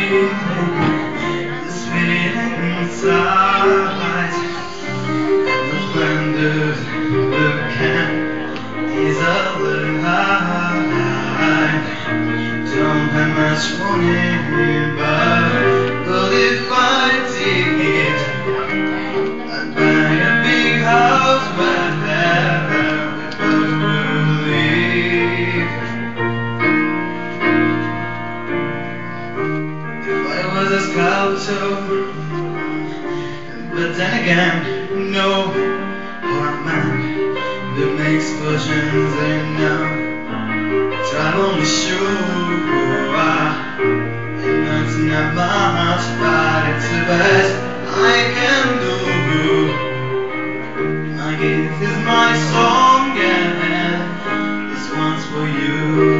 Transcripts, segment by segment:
this feeling inside. And when the can is over high, don't have much money, but if I did, I'd buy a big house where we both could live. If I was a sculptor, but then again, no, or a man that makes potions enough. Travel me sure, and that's not much, but it's the best I can do. My gift is my song, and this one's for you.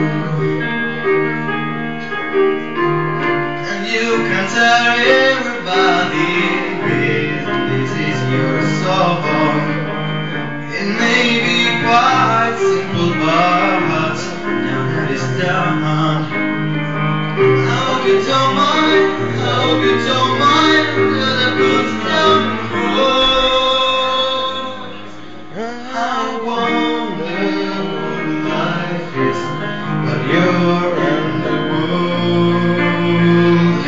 And you can tell everybody this is your song. It may be quite simple, but now that it's done, I hope you don't mind, I hope you don't mind that I put down the road. I wonder what life is, but you're in the world.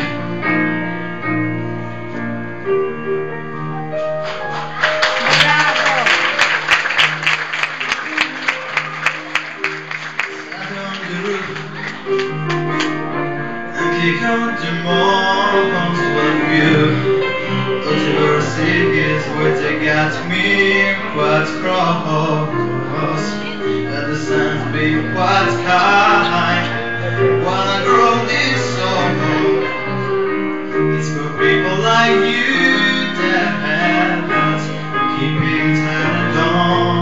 And kick out the moms of you. Those universities where they got me quite cross, and the sun's been quite kind. While I grow this song, it's for people like you that have not keeping turned on.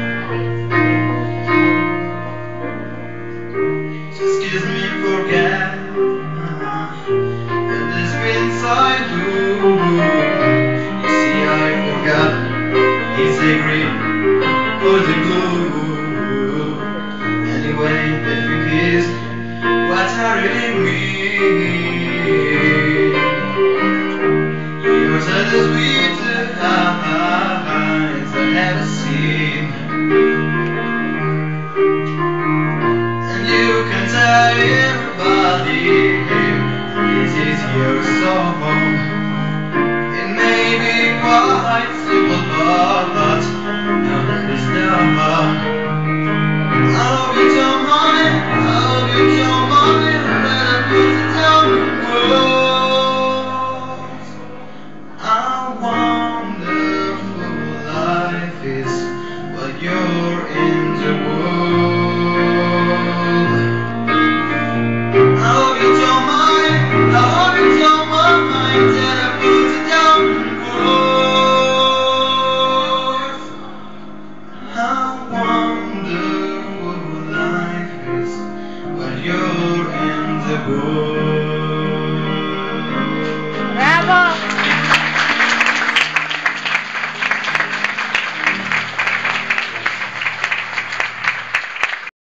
Just kiss me and forget that this been inside you. You see, I forgot. He's angry for the blue. Anyway, if you kiss, what I really mean. Yours are the sweetest eyes I ever seen. And you can tell everybody this is your song.